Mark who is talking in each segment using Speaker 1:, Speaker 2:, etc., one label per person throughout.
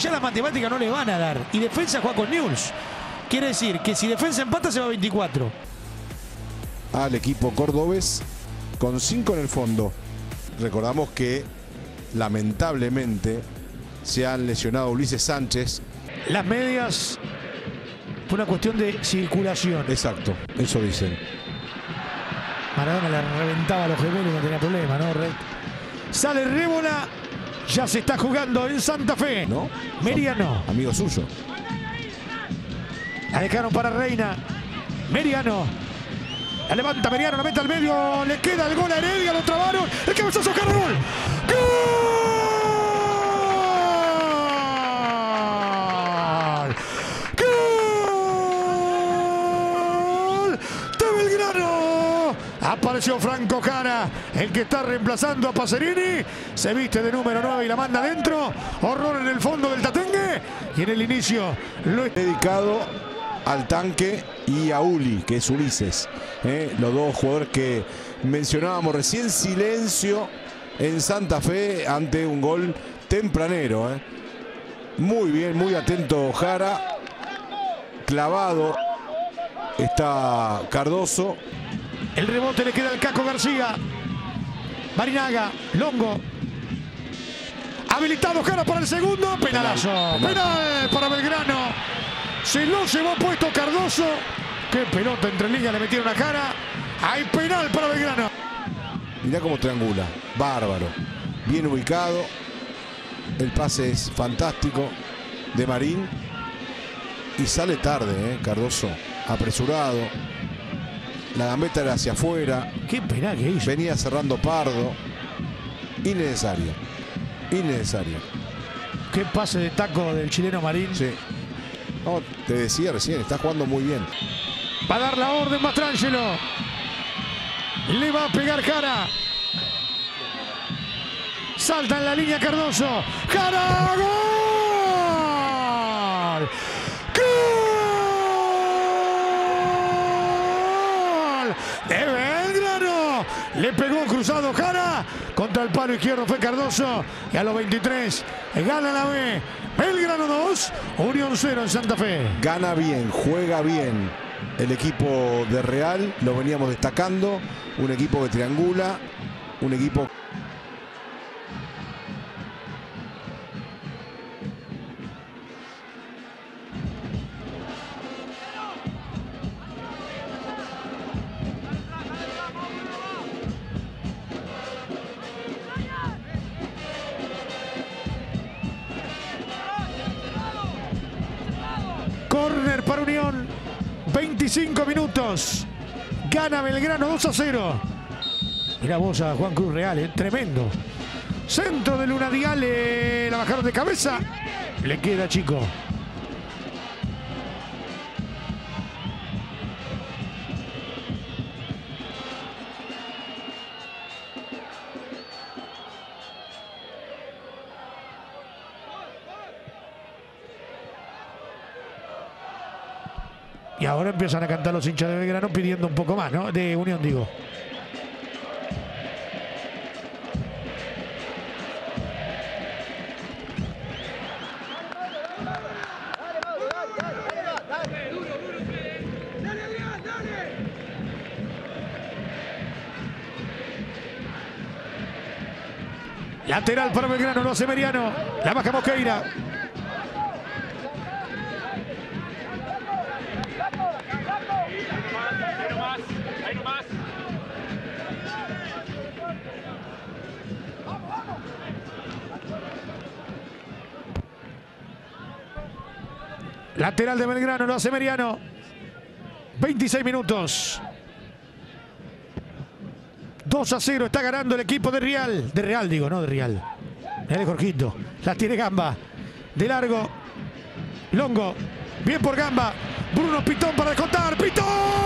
Speaker 1: ya las matemáticas no le van a dar. Y Defensa juega con Newell's. Quiere decir que si Defensa empata se va a 24.
Speaker 2: Al equipo cordobés con 5 en el fondo. Recordamos que lamentablemente se han lesionado Ulises Sánchez.
Speaker 1: Las medias fue una cuestión de circulación.
Speaker 2: Exacto, eso dicen.
Speaker 1: Maradona le reventaba a los gemelos y no tenía problema, ¿no? Sale Rébola, ya se está jugando en Santa Fe.
Speaker 2: ¿No?
Speaker 1: Meriano.
Speaker 2: Amigo suyo.
Speaker 1: La dejaron para Reina. Meriano. La levanta Meriano, la mete al medio. Le queda el gol a Heredia, lo trabaron. El cabezazo, cara, gol. ¡Gol! ¡Gol! ¡De Belgrano! Apareció Franco Jara, el que está reemplazando a Pacerini. Se viste de número 9 y la manda adentro. Horror en el fondo del Tatengue. Y en el inicio lo
Speaker 2: Dedicado al Tanque y a Uli, que es Ulises. Los dos jugadores que mencionábamos recién. Silencio en Santa Fe ante un gol tempranero. Muy bien, muy atento Jara. Clavado está Cardoso.
Speaker 1: El rebote le queda al Caco García. Barinaga, Longo. Habilitado Jara para el segundo. Penalazo. Penal para Belgrano. Se lo llevó puesto Cardoso. Qué pelota entre líneas le metieron a Jara. Hay penal para Belgrano.
Speaker 2: Mirá cómo triangula. Bárbaro. Bien ubicado. El pase es fantástico de Marín. Y sale tarde, Cardoso. Apresurado. La gambeta era hacia afuera.
Speaker 1: Qué penal que hizo.
Speaker 2: Venía cerrando Pardo. Innecesario. Innecesario.
Speaker 1: Qué pase de taco del chileno Marín.
Speaker 2: Sí. No, te decía recién, está jugando muy bien.
Speaker 1: Va a dar la orden Mastrangelo. Le va a pegar Jara. Salta en la línea Cardoso. ¡Jara! ¡Gol! ¡Gol! ¡De Belgrano! Le pegó cruzado Jara. Contra el palo izquierdo fue Cardoso. Y a los 23 gana la B. Belgrano 2, Unión 0 en Santa Fe.
Speaker 2: Gana bien, juega bien el equipo de Real. Lo veníamos destacando. Un equipo que triangula. Un equipo...
Speaker 1: Córner para Unión. 25 minutos. Gana Belgrano 2-0. Mirá vos a Juan Cruz Real, tremendo. Centro de Luna Diale. La bajaron de cabeza. Le queda chico. Y ahora empiezan a cantar los hinchas de Belgrano pidiendo un poco más, ¿no? De Unión, digo. Lateral para Belgrano, lo hace Meriano. La baja Mosqueira. Lateral de Belgrano, lo hace Meriano. 26 minutos. 2-0, está ganando el equipo de Real. De Real, digo, no de Real. El Jorgito. La tiene Gamba. De largo. Longo. Bien por Gamba. Bruno Pitón para descontar. ¡Pitón!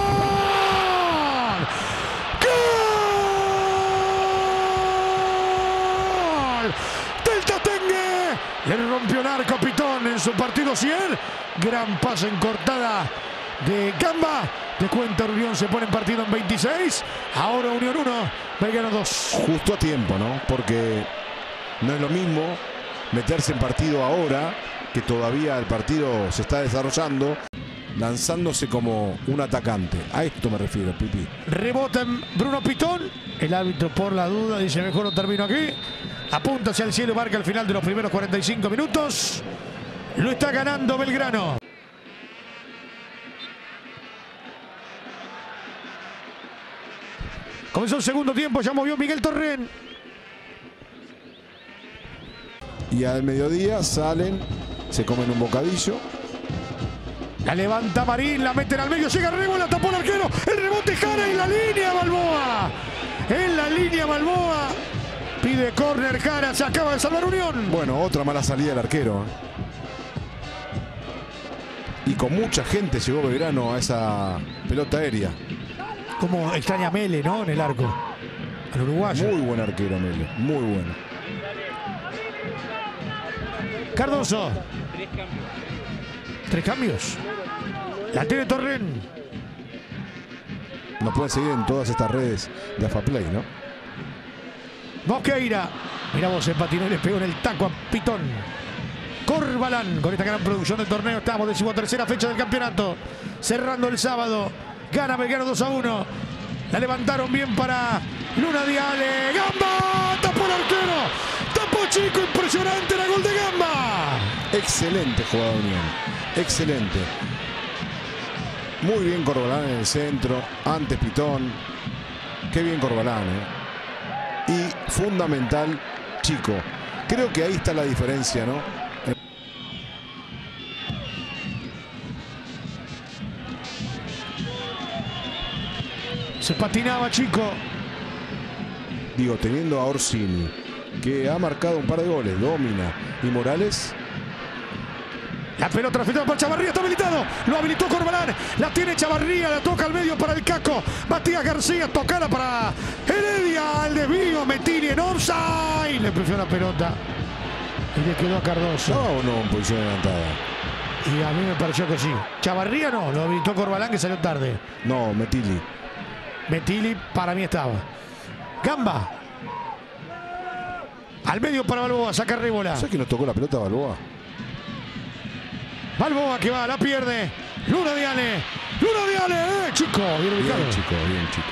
Speaker 1: ¡Gol! ¡Del Tatengue! Le rompió el arco Pitón en su partido 100. Gran pase en cortada de Gamba. De cuenta Unión se pone en partido en 26. Ahora Unión 1, Belgrano 2.
Speaker 2: Justo a tiempo, ¿no? Porque no es lo mismo meterse en partido ahora que todavía el partido se está desarrollando, lanzándose como un atacante. A esto me refiero, Pipi.
Speaker 1: Rebota en Bruno Pitón. El árbitro, por la duda, dice: mejor no termino aquí. Apunta hacia el cielo y marca el final de los primeros 45 minutos. Lo está ganando Belgrano. Comenzó el segundo tiempo, ya movió Miguel Torren.
Speaker 2: Y al mediodía salen, se comen un bocadillo.
Speaker 1: La levanta Marín, la meten al medio, llega Rebo, la tapó el arquero. El rebote Jara en la línea Balboa. En la línea Balboa. Pide córner Jara, se acaba de salvar Unión.
Speaker 2: Bueno, otra mala salida del arquero. Y con mucha gente llegó Belgrano a esa pelota aérea.
Speaker 1: Como extraña Mele, ¿no? En el arco. Al uruguayo.
Speaker 2: Muy buen arquero Mele, muy bueno.
Speaker 1: Cardoso. 3 cambios. La tiene Torren.
Speaker 2: Nos pueden seguir en todas estas redes de AFAPlay, ¿no?
Speaker 1: Mosqueira. Mirá vos, el patinó y le pegó en el taco a Pitón. Corbalán, con esta gran producción del torneo. Estamos, 13ª fecha del campeonato. Cerrando el sábado. Gana Belgrano 2-1. La levantaron bien para Luna Diale. ¡Gamba! ¡Tapó el arquero! ¡Tapó Chico! ¡Impresionante! ¡Era gol de Gamba!
Speaker 2: Excelente jugada de Unión. Excelente. Muy bien Corbalán en el centro. Antes Pitón. Qué bien Corbalán, Y fundamental Chico. Creo que ahí está la diferencia, ¿no?
Speaker 1: Se patinaba Chico.
Speaker 2: Digo, teniendo a Orsini, que ha marcado un par de goles, domina. Y Morales.
Speaker 1: La pelota afectada para Chavarría, está habilitado. Lo habilitó Corbalán. La tiene Chavarría, la toca al medio para el Caco. Matías García, tocada para Heredia. El desvío, Mettini en offside. Le prefió la pelota. Y le quedó a Cardoso.
Speaker 2: ¿No o no en posición adelantada?
Speaker 1: Y a mí me pareció que sí. Chavarría no, lo habilitó Corbalán, que salió tarde.
Speaker 2: No, Mettini.
Speaker 1: Mettini para mí estaba. Gamba. Al medio para Balboa, saca Rébola.
Speaker 2: ¿Sabes que nos tocó la pelota Balboa?
Speaker 1: Balboa que va, la pierde. Luna Diale. Luna Diale. Chico, bien ubicado.
Speaker 2: Bien Chico, bien Chico.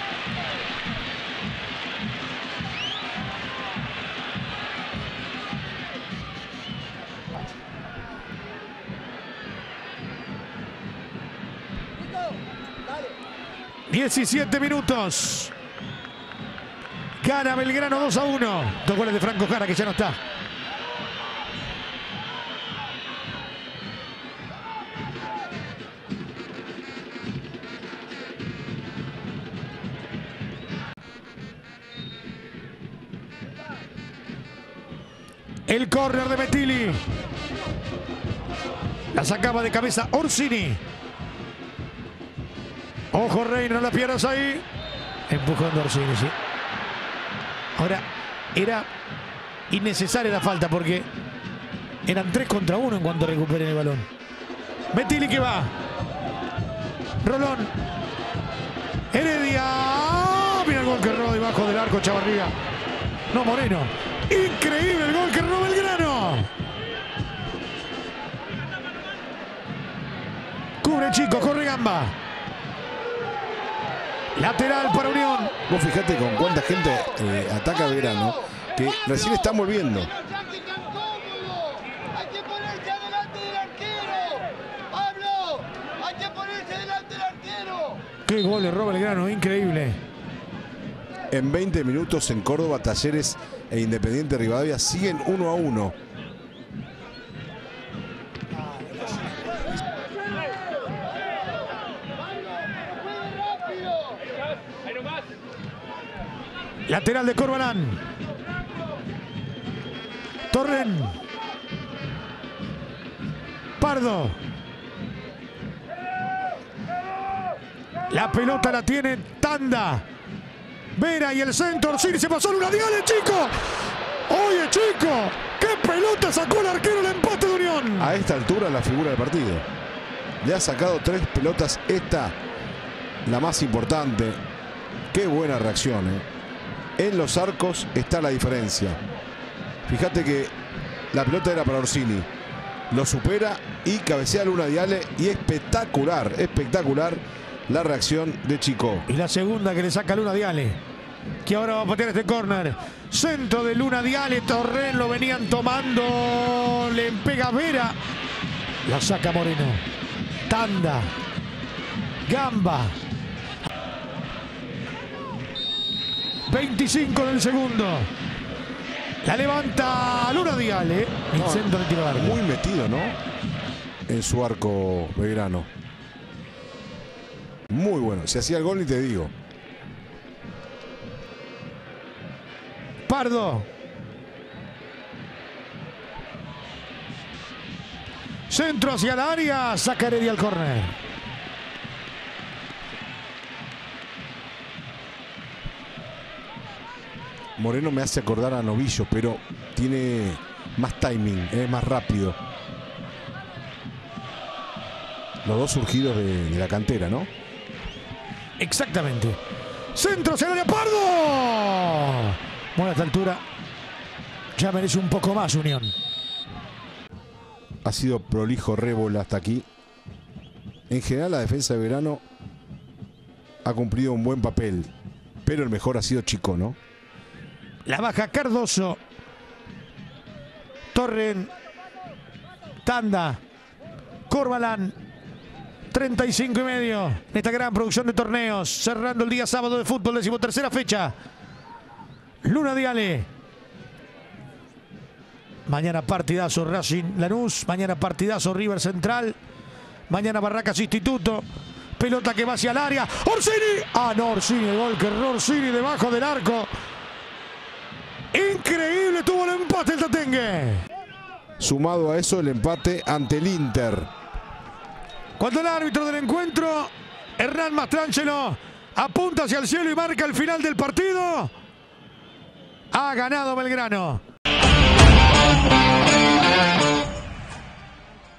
Speaker 1: ...17 minutos... Gana Belgrano 2-1... Dos goles de Franco Jara, que ya no está. El córner de Mettini. La sacaba de cabeza Orsini. Ojo Reina, no la pierdas ahí. Empujón de Orsini, sí. Ahora, era innecesaria la falta porque eran 3 contra 1 en cuanto recuperen el balón. Mettini que va. Rolón. Heredia. Mira el gol que roba debajo del arco Chavarría. No, Moreno. Increíble el gol que roba Belgrano. Cubre Chico, corre Gamba. Lateral para Unión.
Speaker 2: Vos fijate con cuánta gente ataca Belgrano, que recién están volviendo.
Speaker 3: Hay que ponerse adelante del arquero. Pablo, hay que ponerse delante del arquero.
Speaker 1: Qué gol le roba Belgrano, increíble.
Speaker 2: En 20 minutos en Córdoba, Talleres e Independiente Rivadavia siguen 1-1.
Speaker 1: Lateral de Corbalán. Torren. Pardo. La pelota la tiene Tanda. Vera y el centro. Orsini se pasó en una diale, Chico. Oye, Chico. ¡Qué pelota sacó el arquero el empate de Unión!
Speaker 2: A esta altura la figura del partido. Le ha sacado 3 pelotas. Esta, la más importante. Qué buena reacción, En los arcos está la diferencia. Fíjate que la pelota era para Orsini. lo supera y cabecea Luna Diale. Y espectacular, espectacular la reacción de Chico.
Speaker 1: Y la segunda que le saca Luna Diale, que ahora va a patear este córner. Centro de Luna Diale, Torren lo venían tomando, le pega Vera, la saca Moreno. Tanda, Gamba. 25 del segundo. La levanta Luna Diale. El centro de tiro largo.
Speaker 2: Muy metido, ¿no? En su arco Belgrano. Muy bueno. Si hacía el gol, ni te digo.
Speaker 1: Pardo. Centro hacia el área. Saca Heredia al córner.
Speaker 2: Moreno me hace acordar a Novillo, pero tiene más timing, es más rápido. Los dos surgidos de la cantera, ¿no?
Speaker 1: Exactamente. Centro hacia el área. Pardo. Bueno, a esta altura ya merece un poco más Unión.
Speaker 2: Ha sido prolijo Rébola hasta aquí. En general la defensa de Belgrano ha cumplido un buen papel, pero el mejor ha sido Chico, ¿no?
Speaker 1: La baja Cardoso. Torren. Tanda. Corbalán. 35 y medio. En esta gran producción de torneos. Cerrando el día sábado de fútbol, 13ª fecha. Luna Diale. Mañana partidazo Racing Lanús. Mañana partidazo River Central. Mañana Barracas Instituto. Pelota que va hacia el área. Orsini. Ah, no, Orsini. El gol que erró Orsini debajo del arco. Increíble, tuvo el empate el Tatengue.
Speaker 2: Sumado a eso el empate ante el Inter.
Speaker 1: Cuando el árbitro del encuentro, Hernán Mastrangelo, apunta hacia el cielo y marca el final del partido. Ha ganado Belgrano.